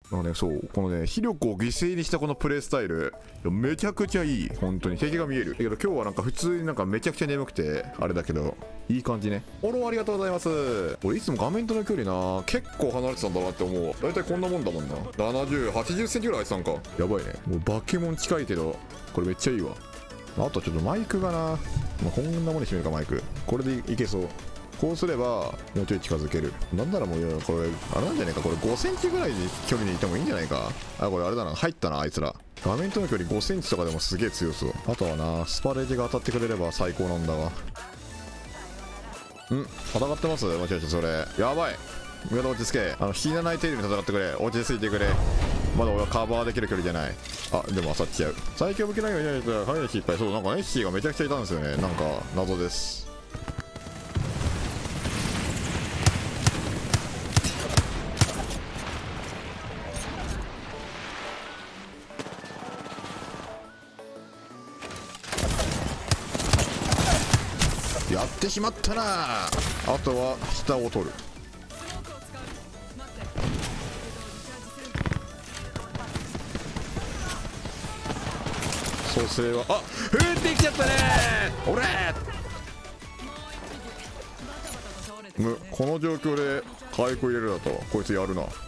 そう、このね、視力を犠牲にしたこのプレイスタイル、めちゃくちゃいい。本当に敵が見える。だけど今日はなんか普通になんかめちゃくちゃ眠くて、あれだけど、いい感じね。フォローありがとうございます。俺いつも画面との距離な、結構離れてたんだなって思う。だいたいこんなもんだもんな。70、80センチぐらい空いてたんか。やばいね。もうバケモン近いけど、これめっちゃいいわ。あとはちょっとマイクがな、まあ、こんなもんにしてみるか、マイク。これでいけそう。こうすればもうちょい近づける。なんならもうこれあれなんじゃないか、これ5センチぐらいに距離にいてもいいんじゃないか。あ、これあれだな、入ったなあいつら。画面との距離5センチとかでもすげえ強そう。あとはな、スパレージが当たってくれれば最高なんだわ。戦ってます。間違えた。それやばい。味方落ち着け。引かない程度に戦ってくれ。落ち着いてくれ。まだ俺はカバーできる距離じゃない。あ、でも当たっちゃう。最強武器ないようにないと影の失敗。そう、なんかネッシーがめちゃくちゃいたんですよね。なんか謎です。やってしまったな。あとは下を取る。蘇生は降ってきちゃったね俺。この状況で回復入れるだとこいつやるな。あ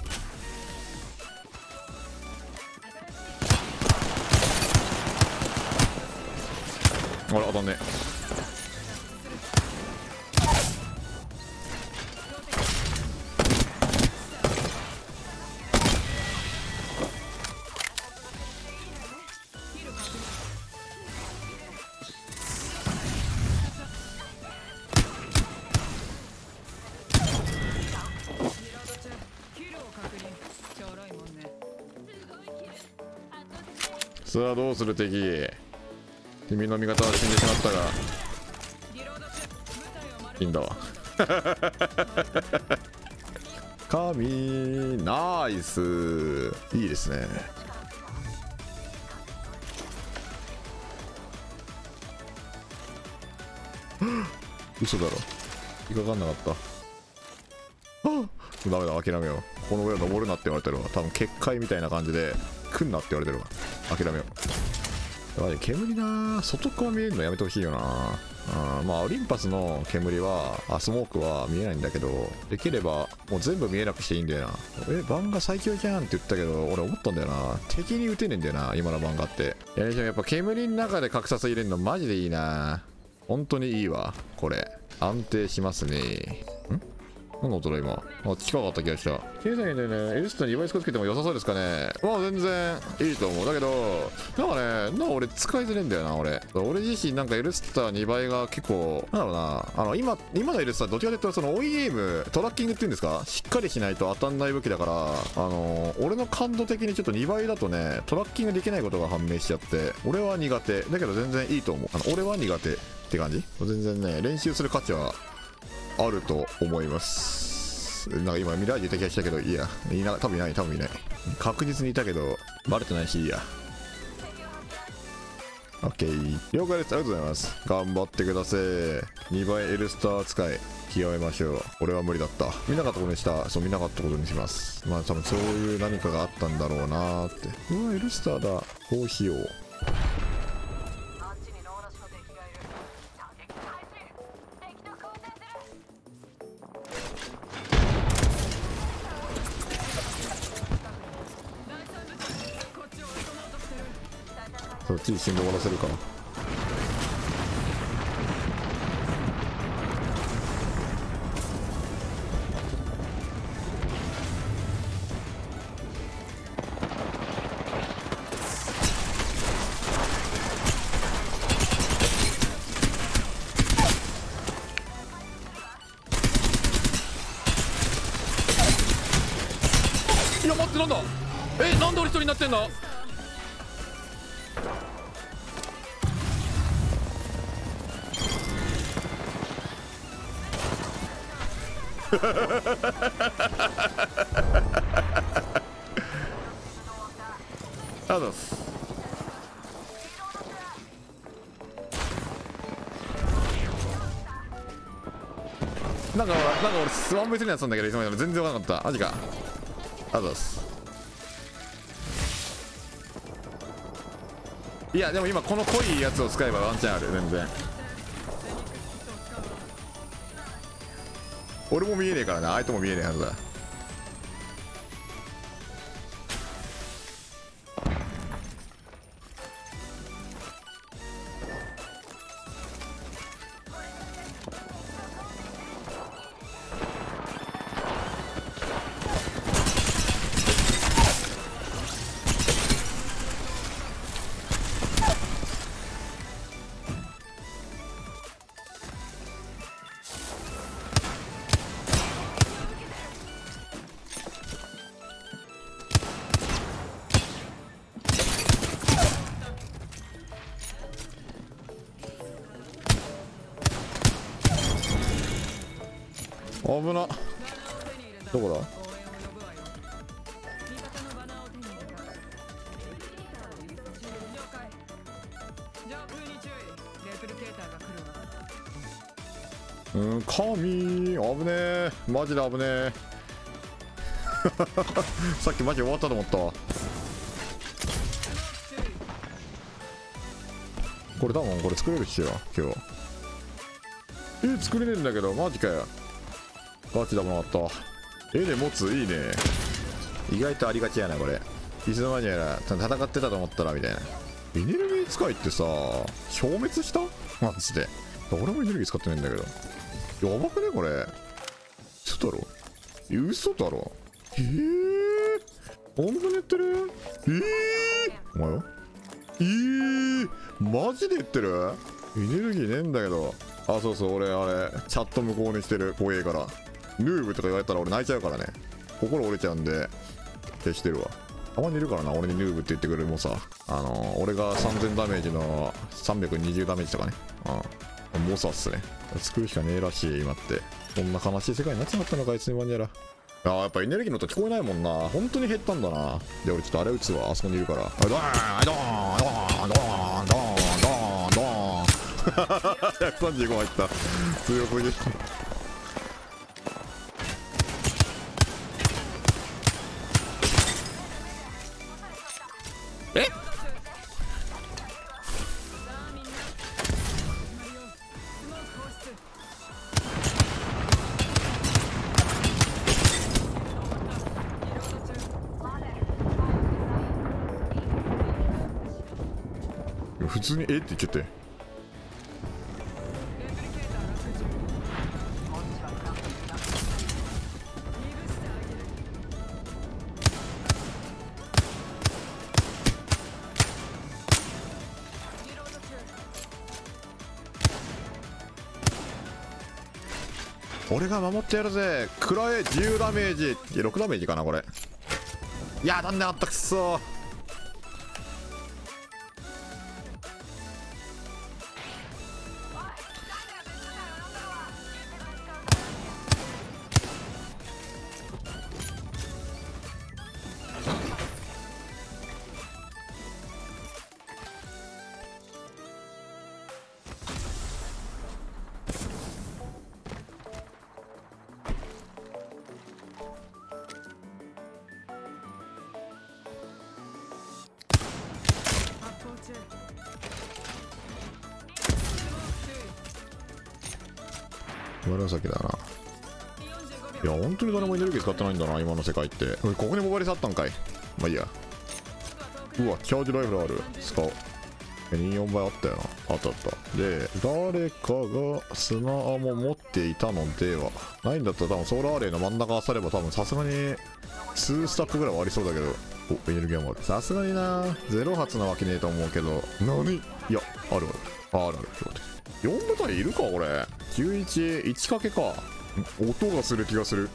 れ当たんね。さあどうする敵。君の味方は死んでしまったがいいんだわ神ナイス、いいですね。嘘だろ、引っかかんなかった。ダメだ、諦めよう。この上は登るなって言われてるわ。多分結界みたいな感じで来んなって言われてるわ。諦めよう。やばい、煙な。外側見えるのやめてほしいよな。まあオリンパスの煙はスモークは見えないんだけど、できればもう全部見えなくしていいんだよな。バンガ最強じゃんって言ったけど、俺思ったんだよな、敵に撃てねえんだよな今のバンガって。やっぱ煙の中で格殺入れるのマジでいいな。本当にいいわ。これ安定しますね。何の音だ今。近かった気がした。経済でね、エルスタに2倍スコつけても良さそうですかね。まあ全然いいと思う。だけど、なんかね、俺使いづれんだよな、俺自身なんかエルスター2倍が結構、なんだろうな、今のエルスターどっちかというと、その追いエイム、トラッキングっていうんですか、しっかりしないと当たんない武器だから、俺の感度的にちょっと2倍だとね、トラッキングできないことが判明しちゃって、俺は苦手。だけど全然いいと思う。俺は苦手って感じ。全然ね、練習する価値は、あると思います。なんか今ミラージュいた気がしたけど、いや、多分いない。確実にいたけどバレてないし、いいや。オッケー、了解です。ありがとうございます。頑張ってください。2倍エルスター使い極めましょう。俺は無理だった。見なかったことにした。そう、見なかったことにします。まあ多分そういう何かがあったんだろうなーって。うわ、エルスターだ。こうしよう。そっちに死んで終わらせるか。いや待って、なんだ。なんで俺一人になってんの。あざす。なんか俺スワンベスにやってたんだけど、全然わかんなかった。マジか。あざす。 いやでも今この濃いやつを使えばワンチャンある。全然俺も見えねえからな、相手も見えねえはずだ。危な。どこだ。神危ねえ、マジで危ねえさっきマジ終わったと思ったわ。これ多分これ作れるっしょ今日。作れねえんだけど、マジかよ。ガチだもんあった。絵で持つ、いいね。意外とありがちやなこれ。いつの間にやら戦ってたと思ったらみたいな。エネルギー使いってさ消滅したマジで。俺もエネルギー使ってないんだけど、やばくねこれ。嘘だろ、嘘だろ。本当に言ってる。お前はマジで言ってる。エネルギーねえんだけど。あ、そうそう、俺あれチャット無効にしてる。怖えから。ヌーブとか言われたら俺泣いちゃうからね。心折れちゃうんで消してるわ。たまにいるからな、俺にヌーブって言ってくれるもさ。俺が3000ダメージの320ダメージとかね。モサっすね。作るしかねえらしい今って。こんな悲しい世界になっちまったのかいつの間にやら。やっぱエネルギーの音聞こえないもんな。本当に減ったんだな。で俺ちょっとあれ打つわ、あそこにいるから。ドーンドーンドーンドーンドーンドーン135入った。強すぎ。普通にって言っちゃって。俺が守ってやるぜ。食らえ10ダメージ。6ダメージかなこれ。いやなんであったくそー。紫だな。いや本当に誰もエネルギー使ってないんだな今の世界って。ここにモバリスあったんかい。まあいいや。うわチャージライフルある。使おう。24倍あったよな。あったあった。で誰かが砂アも持っていたのではないんだったら、多分ソーラーレイの真ん中あされば多分さすがに2スタックぐらいはありそうだけど。おエネルギーもある。さすがにな0発なわけねえと思うけど。何、いやあるあるあるある。4部隊いるかこれ。91掛けか。音がする気がする。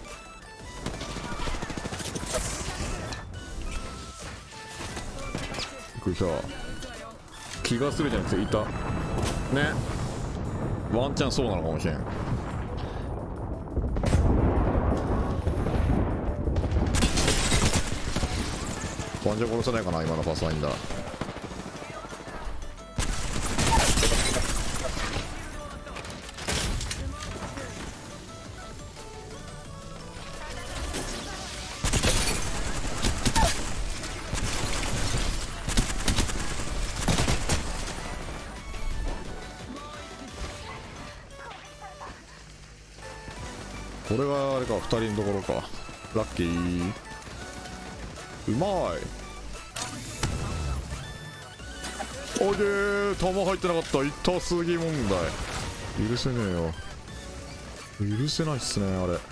びっくりした。気がするじゃなくていたね。ワンチャンそうなのかもしれん。ワンチャン殺せないかな今のパスワインダー。 これがあれか、2人のところか。ラッキー。うまい。おいでー、弾入ってなかった。痛すぎ問題。許せねえよ。許せないっすね、あれ。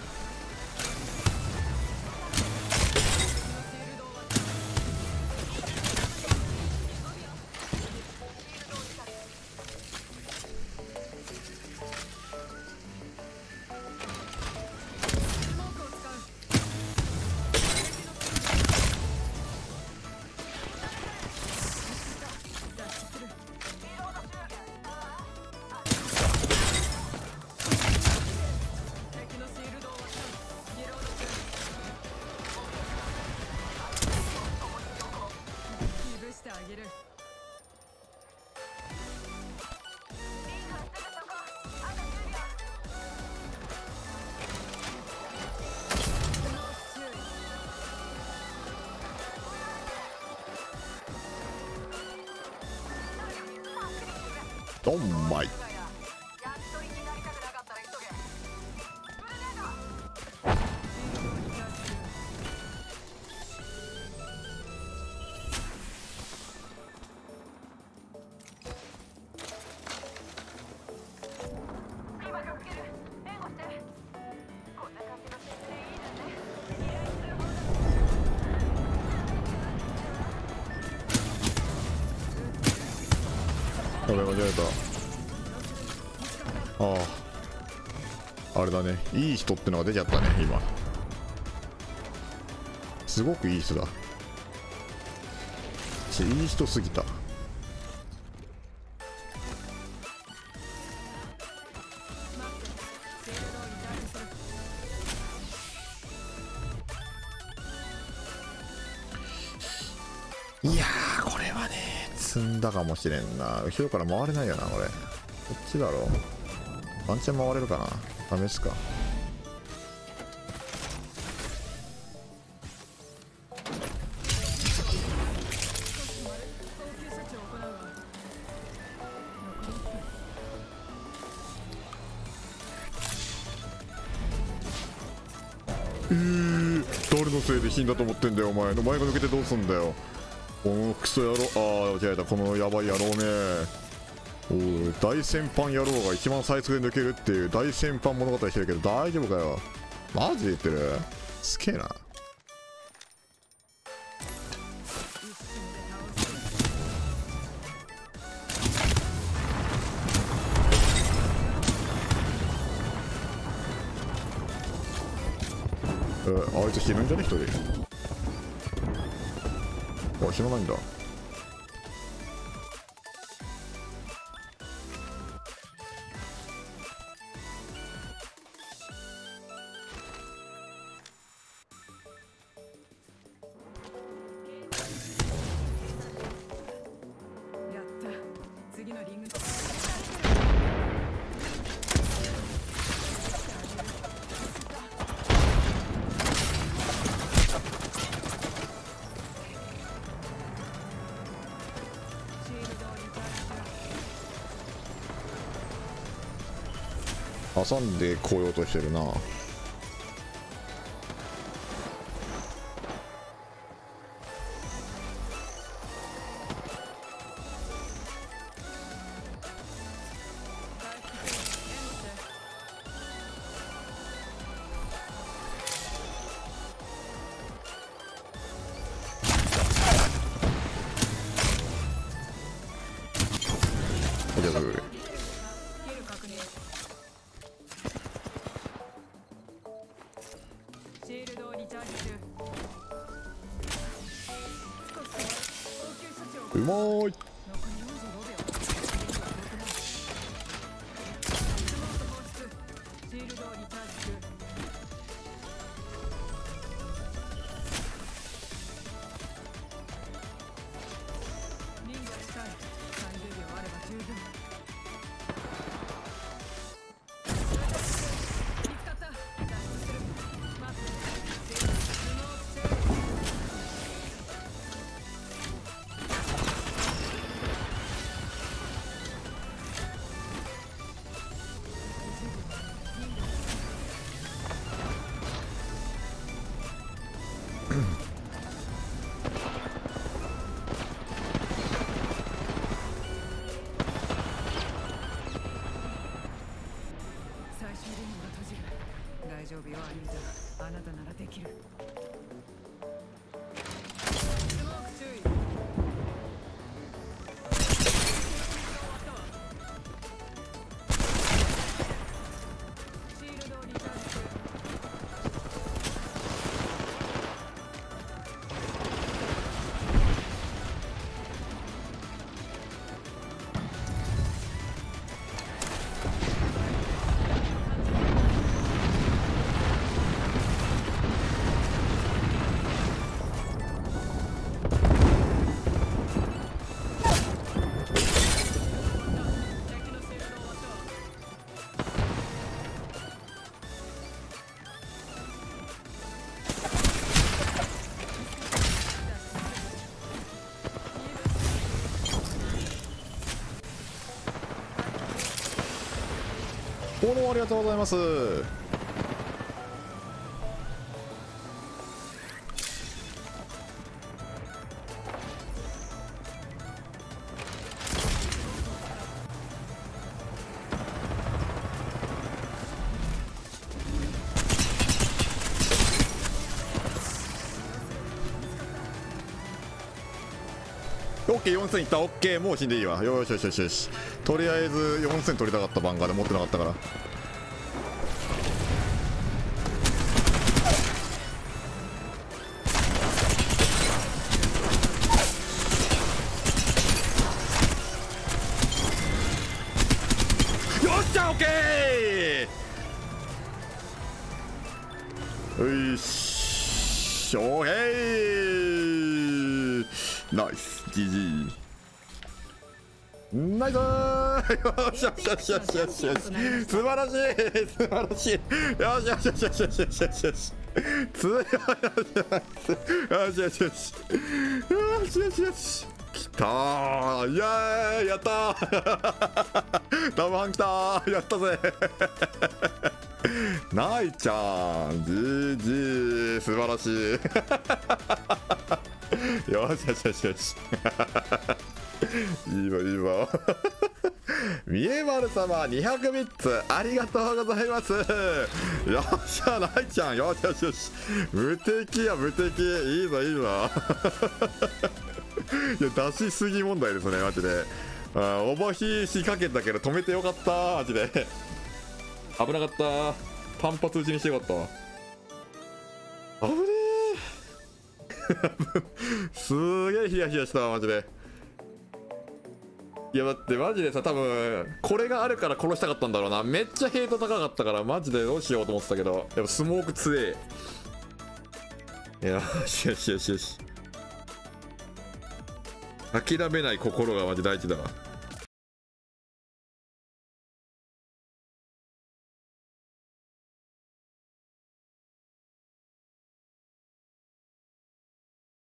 ドンマイ。これ間違えた。ああ、あれだね、いい人ってのが出ちゃったね今。すごくいい人だ。いい人すぎた。いやー、これはね積んだかもしれんな。後ろから回れないよなこれ。こっちだろ。ワンチャン回れるかな。試すか。誰のせいで死んだと思ってんだよお前。お前が抜けてどうすんだよこのクソ野郎。ああ間違えた。このヤバい野郎ね。おい、大戦犯野郎が一番最速で抜けるっていう大戦犯物語してるけど大丈夫かよ。マジで言ってる。すげえな。あいつ死ぬんじゃね一人。あ、死なないんだ。挟んでこようとしてるな。うまーい。 フォローありがとうございます。オッケー、4000いった。オッケー、もう死んでいいわ。よしよしよしよし。とりあえず4000取りたかった。バンガーで持ってなかったから。よっしゃ、オッケー。よいしょー、ナイス GG。 ナイスー。よしよしよしよしよしよし、素晴らしい素晴らしい。よしよしよしよしよしよしよしよし、強い。よしよしよしよしよしよし、きたー。イエーイ、やったー。ダブハンきたー。やったぜ。ナイちゃん GG、 素晴らしい。よしよしよしよし。いいわいいわ。みえまる様200ビッツありがとうございます。よっしゃ、ナイちゃん、よしよしよし、無敵や無敵、いいぞいいぞ。いや、出しすぎ問題ですね、マジで。オボヒ仕掛けたけど止めてよかった、マジで。危なかった、単発打ちにしてよかった。危ねえ。すげえヒヤヒヤした、マジで。いや、だってマジでさ、多分これがあるから殺したかったんだろうな。めっちゃヘイト高かったから、マジでどうしようと思ってたけど、やっぱスモーク強え。よしよしよしよし、諦めない心がマジ大事だわ。